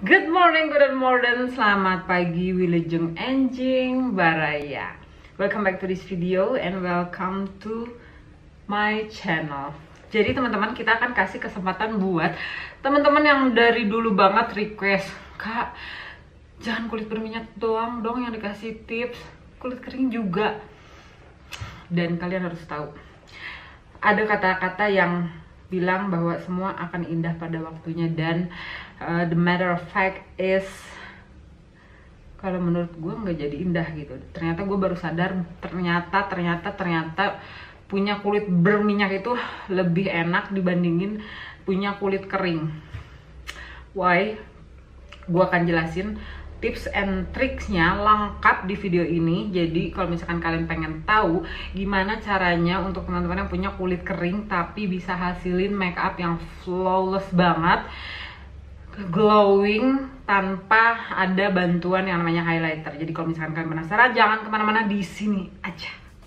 Good morning, selamat pagi, wilujeng enjing baraya. Welcome back to this video and welcome to my channel. Jadi teman-teman, kita akan kasih kesempatan buat teman-teman yang dari dulu banget request, Kak, jangan kulit berminyak doang dong yang dikasih tips, kulit kering juga. Dan kalian harus tahu, ada kata-kata yang bilang bahwa semua akan indah pada waktunya, dan the matter of fact is, kalau menurut gue nggak jadi indah gitu. Ternyata gue baru sadar, ternyata punya kulit berminyak itu lebih enak dibandingin punya kulit kering. Why? Gue akan jelasin tips and tricksnya lengkap di video ini. Jadi kalau misalkan kalian pengen tahu gimana caranya untuk teman-teman yang punya kulit kering tapi bisa hasilin make up yang flawless banget, glowing, tanpa ada bantuan yang namanya highlighter. Jadi kalau misalkan kalian penasaran, jangan kemana-mana, di sini aja.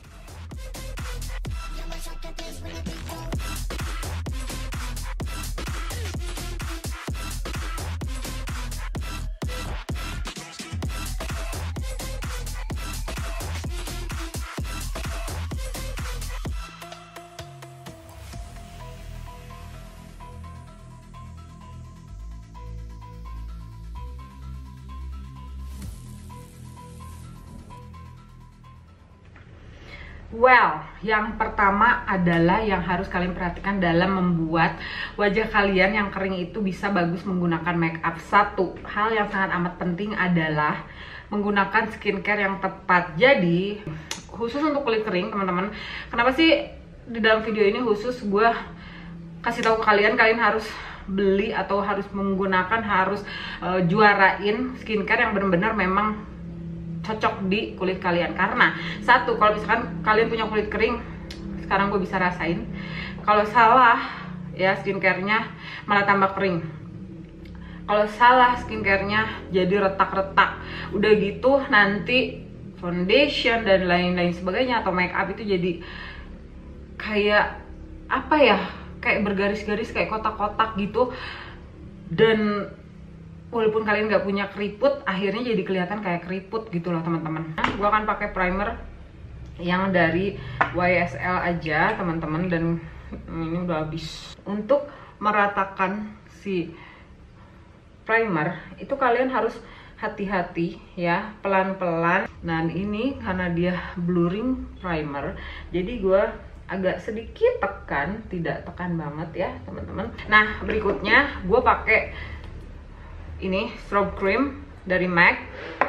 Well, yang pertama adalah yang harus kalian perhatikan dalam membuat wajah kalian yang kering itu bisa bagus menggunakan make up. Satu hal yang sangat amat penting adalah menggunakan skincare yang tepat. Jadi, khusus untuk kulit kering, teman-teman, kenapa sih di dalam video ini khusus gue kasih tahu ke kalian, kalian harus beli atau harus menggunakan, harus juarain skincare yang benar-benar memang cocok di kulit kalian. Karena satu, kalau misalkan kalian punya kulit kering, sekarang gue bisa rasain, kalau salah ya skincare-nya malah tambah kering. Kalau salah skincare-nya jadi retak-retak. Udah gitu nanti foundation dan lain-lain sebagainya atau make up itu jadi kayak apa ya, kayak bergaris-garis, kayak kotak-kotak gitu. Dan walaupun kalian nggak punya keriput, akhirnya jadi kelihatan kayak keriput gitu loh teman-teman. Gue akan pakai primer yang dari YSL aja teman-teman, dan ini udah habis. Untuk meratakan si primer itu kalian harus hati-hati ya, pelan-pelan. Nah ini karena dia blurring primer, jadi gue agak sedikit tekan, tidak tekan banget ya teman-teman. Nah berikutnya gue pakai ini strobe cream dari MAC,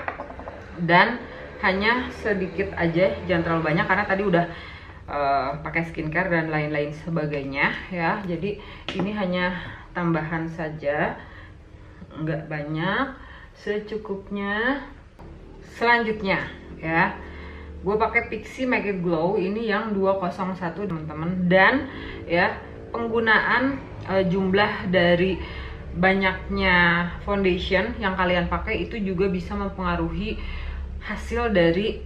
dan hanya sedikit aja, jangan terlalu banyak karena tadi udah pakai skincare dan lain-lain sebagainya ya. Jadi ini hanya tambahan saja, nggak banyak, secukupnya. Selanjutnya ya, gue pakai Pixi Make It Glow, ini yang 201 teman-teman. Dan ya, penggunaan jumlah dari banyaknya foundation yang kalian pakai itu juga bisa mempengaruhi hasil dari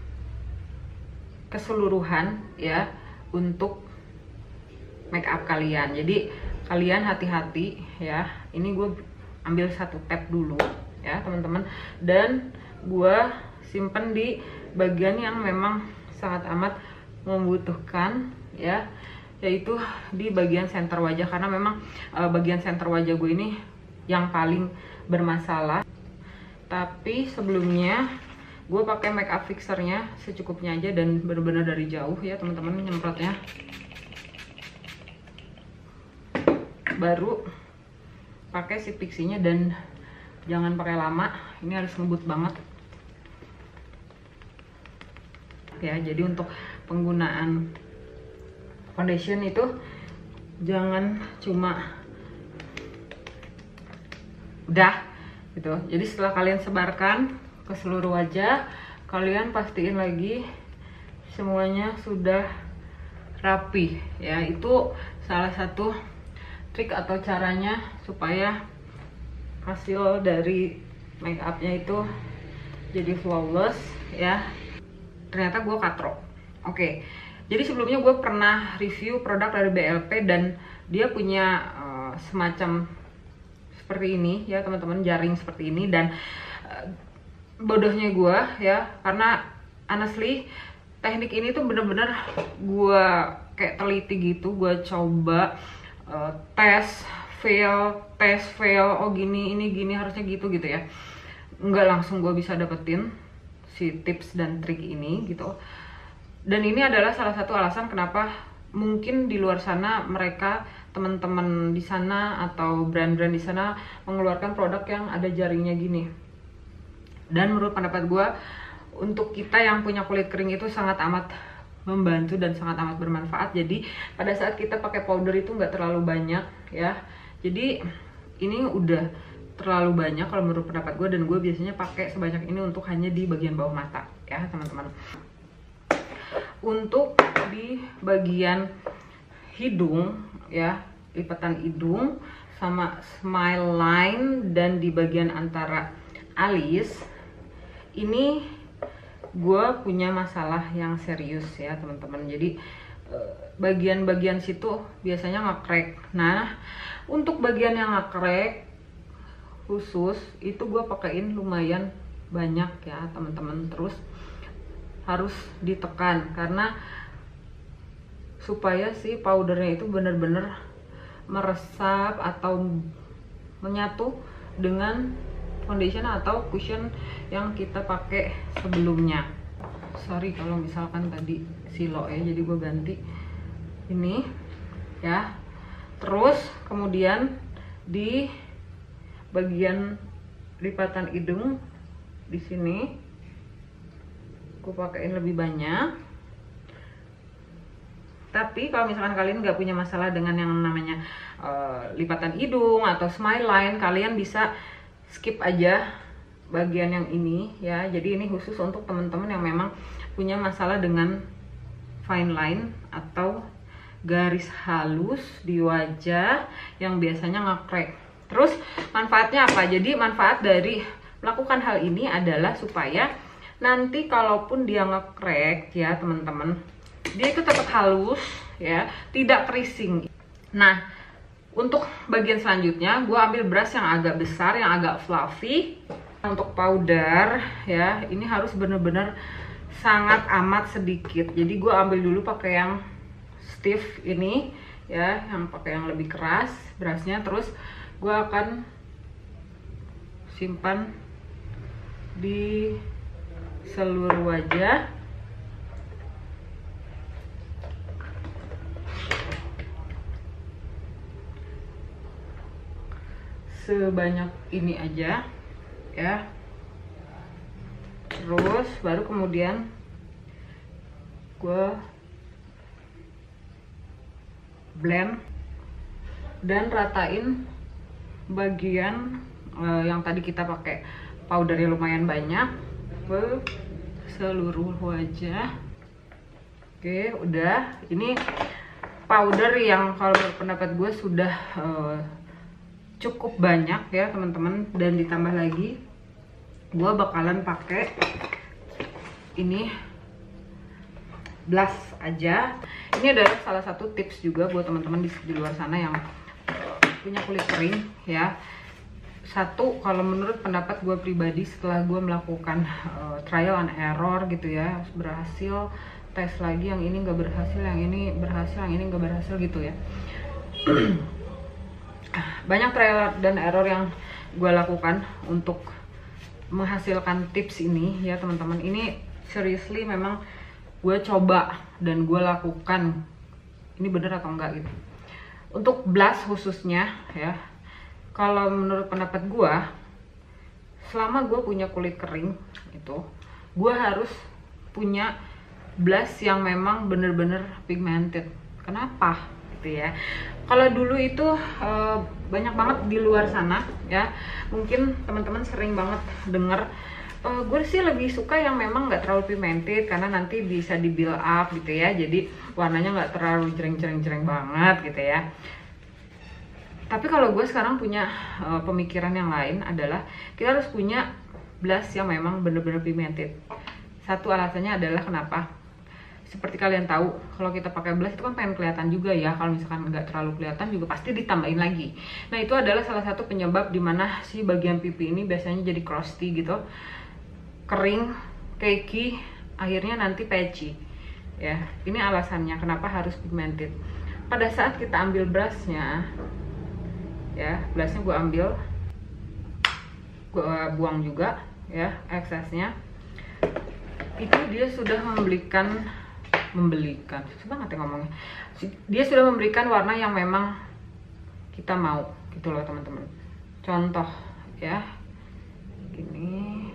keseluruhan ya untuk make up kalian. Jadi kalian hati-hati ya. Ini gue ambil satu tab dulu ya teman-teman, dan gue simpen di bagian yang memang sangat amat membutuhkan ya, yaitu di bagian center wajah, karena memang bagian center wajah gue ini yang paling bermasalah. Tapi sebelumnya gue pakai make up fixernya secukupnya aja dan benar-benar dari jauh ya teman-teman nyemprotnya. Baru pakai si Pixinya, dan jangan pakai lama, ini harus ngebut banget ya. Jadi untuk penggunaan foundation itu jangan cuma udah gitu. Jadi setelah kalian sebarkan ke seluruh wajah, kalian pastiin lagi semuanya sudah rapi ya. Itu salah satu trik atau caranya supaya hasil dari make upnya itu jadi flawless ya. Ternyata gue katro. Oke. Jadi sebelumnya gue pernah review produk dari BLP, dan dia punya semacam seperti ini ya teman-teman, jaring seperti ini. Dan bodohnya gue ya, karena honestly teknik ini tuh bener-bener gue kayak teliti gitu, gue coba tes fail, oh gini, ini gini, harusnya gitu ya. Nggak langsung gue bisa dapetin si tips dan trik ini gitu. Dan ini adalah salah satu alasan kenapa mungkin di luar sana mereka, teman-teman di sana atau brand-brand di sana mengeluarkan produk yang ada jaringnya gini. Dan menurut pendapat gue, untuk kita yang punya kulit kering itu sangat amat membantu dan sangat amat bermanfaat. Jadi pada saat kita pakai powder itu nggak terlalu banyak ya. Jadi ini udah terlalu banyak kalau menurut pendapat gue, dan gue biasanya pakai sebanyak ini untuk hanya di bagian bawah mata ya teman-teman. Untuk di bagian hidung ya, lipatan hidung sama smile line, dan di bagian antara alis ini gue punya masalah yang serius ya teman-teman. Jadi bagian-bagian situ biasanya nge-crack. Nah untuk bagian yang nge-crack khusus itu gue pakein lumayan banyak ya teman-teman. Terus harus ditekan karena supaya si powdernya itu bener-bener meresap atau menyatu dengan foundation atau cushion yang kita pakai sebelumnya. Sorry kalau misalkan tadi silo ya, jadi gue ganti ini ya. Terus kemudian di bagian lipatan hidung di sini gue pakein lebih banyak. Tapi kalau misalkan kalian nggak punya masalah dengan yang namanya lipatan hidung atau smile line, kalian bisa skip aja bagian yang ini ya. Jadi ini khusus untuk teman-teman yang memang punya masalah dengan fine line atau garis halus di wajah yang biasanya nge-crack. Terus manfaatnya apa? Jadi manfaat dari melakukan hal ini adalah supaya nanti kalaupun dia nge-crack ya teman-teman, dia itu tetap halus ya, tidak keriting. Nah untuk bagian selanjutnya gue ambil brush yang agak besar, yang agak fluffy. Untuk powder ya, ini harus bener-bener sangat amat sedikit. Jadi gue ambil dulu pakai yang stiff ini ya, yang pakai yang lebih keras brushnya. Terus gue akan simpan di seluruh wajah. Sebanyak ini aja ya. Terus baru kemudian gue blend dan ratain bagian yang tadi kita pakai powdernya lumayan banyak ke seluruh wajah. Oke, udah. Ini powder yang kalau menurut pendapat gue sudah cukup banyak ya teman-teman. Dan ditambah lagi gue bakalan pakai ini blush aja. Ini adalah salah satu tips juga buat teman-teman di luar sana yang punya kulit kering ya. Satu, kalau menurut pendapat gue pribadi, setelah gue melakukan trial and error gitu ya, berhasil, tes lagi yang ini nggak berhasil, yang ini berhasil, yang ini nggak berhasil gitu ya. Banyak trial dan error yang gue lakukan untuk menghasilkan tips ini ya teman-teman. Ini seriously memang gue coba dan gue lakukan, ini bener atau enggak gitu. Untuk blush khususnya ya, kalau menurut pendapat gue, selama gue punya kulit kering itu, gue harus punya blush yang memang bener-bener pigmented. Kenapa gitu ya? Kalau dulu itu banyak banget di luar sana ya, mungkin teman-teman sering banget denger, gue sih lebih suka yang memang nggak terlalu pigmented karena nanti bisa di build up gitu ya, jadi warnanya nggak terlalu jreng banget gitu ya. Tapi kalau gue sekarang punya pemikiran yang lain adalah kita harus punya blush yang memang bener-bener pigmented. Satu alasannya adalah kenapa? seperti kalian tahu, kalau kita pakai blush itu kan pengen kelihatan juga ya. Kalau misalkan nggak terlalu kelihatan juga pasti ditambahin lagi. Nah itu adalah salah satu penyebab dimana si bagian pipi ini biasanya jadi crusty gitu, kering, cakey, akhirnya nanti patchy ya. Ini alasannya kenapa harus pigmented. Pada saat kita ambil brushnya ya, brushnya gue ambil, gue buang juga ya eksesnya. Itu dia sudah memberikan susah banget ya ngomongnya. Dia sudah memberikan warna yang memang kita mau gitu loh teman-teman. Contoh ya, gini.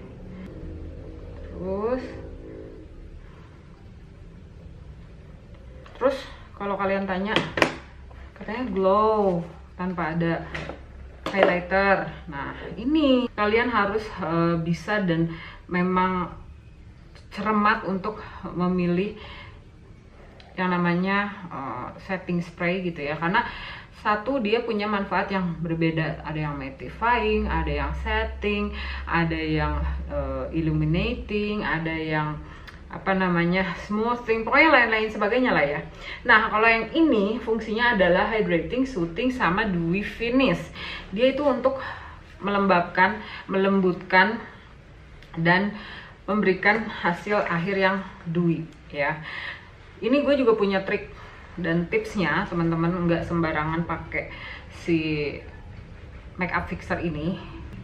Terus kalau kalian tanya, katanya glow tanpa ada highlighter. Nah ini kalian harus bisa dan memang cermat untuk memilih yang namanya setting spray gitu ya, karena satu dia punya manfaat yang berbeda. Ada yang mattifying, ada yang setting, ada yang illuminating, ada yang apa namanya smoothing, pokoknya lain-lain sebagainya lah ya. Nah kalau yang ini fungsinya adalah hydrating, soothing, sama dewy finish. Dia itu untuk melembabkan, melembutkan, dan memberikan hasil akhir yang dewy ya. Ini gue juga punya trik dan tipsnya teman-teman, nggak sembarangan pakai si makeup fixer ini.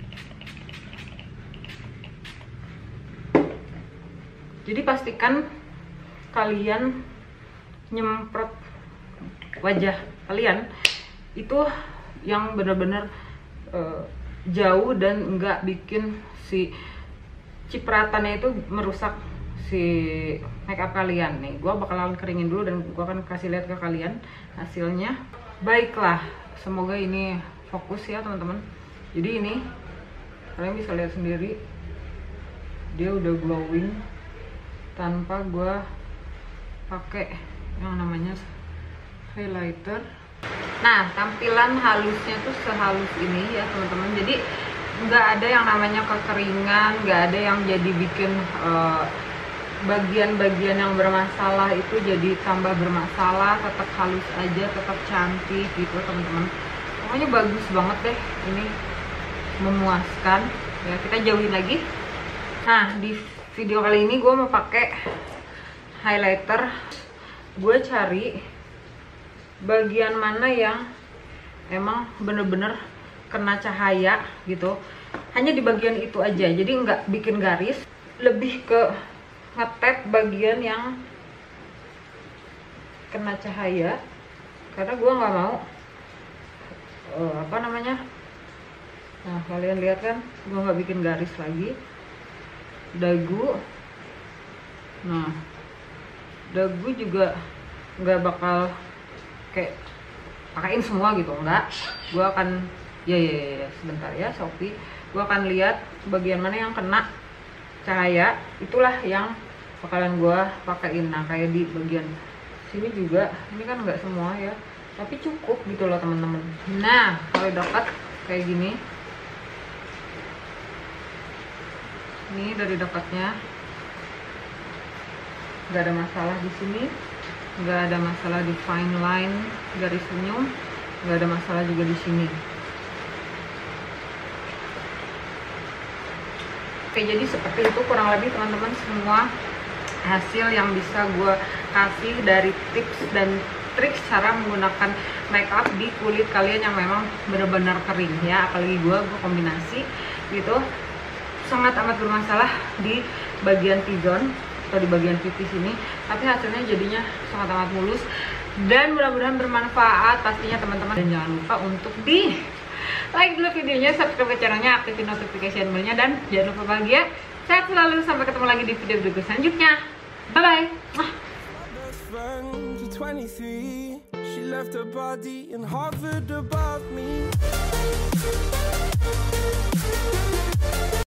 Jadi pastikan kalian nyemprot wajah kalian itu yang benar-benar jauh dan nggak bikin si cipratannya itu merusak si makeup kalian. Nih gue bakalan keringin dulu dan gue akan kasih lihat ke kalian hasilnya. Baiklah, semoga ini fokus ya teman-teman. Jadi ini kalian bisa lihat sendiri, dia udah glowing tanpa gue pakai yang namanya highlighter. Nah tampilan halusnya tuh sehalus ini ya teman-teman. Jadi nggak ada yang namanya kekeringan, nggak ada yang jadi bikin bagian-bagian yang bermasalah itu jadi tambah bermasalah. Tetap halus aja, tetap cantik gitu teman-teman. Pokoknya bagus banget deh, ini memuaskan ya. Kita jauhin lagi. Nah di video kali ini gue mau pakai highlighter. Gue cari bagian mana yang emang bener-bener kena cahaya gitu, hanya di bagian itu aja, jadi nggak bikin garis. Lebih ke ngetap bagian yang kena cahaya, karena gue nggak mau apa namanya. Nah kalian lihat kan, gue nggak bikin garis lagi. Dagu, nah dagu juga nggak bakal kayak pakaiin semua gitu, enggak. Gue akan ya sebentar ya Sophie, gue akan lihat bagian mana yang kena cahaya, itulah yang bakalan gue pakaiin. Nah kayak di bagian sini juga, ini kan nggak semua ya, tapi cukup gitu loh teman-teman. Nah kalau dekat kayak gini, ini dari dekatnya nggak ada masalah di sini, nggak ada masalah di fine line garis senyum, nggak ada masalah juga di sini. Oke, jadi seperti itu kurang lebih teman-teman semua hasil yang bisa gue kasih dari tips dan trik cara menggunakan makeup di kulit kalian yang memang benar-benar kering ya. Apalagi gue kombinasi gitu, sangat amat bermasalah di bagian T-zone atau di bagian pipi sini, tapi hasilnya jadinya sangat amat mulus dan mudah-mudahan bermanfaat pastinya teman-teman. Dan jangan lupa untuk di like dulu videonya, subscribe ke channelnya, aktifin notification bell-nya, dan jangan lupa bahagia, sehat selalu. Sampai ketemu lagi di video selanjutnya. Bye bye.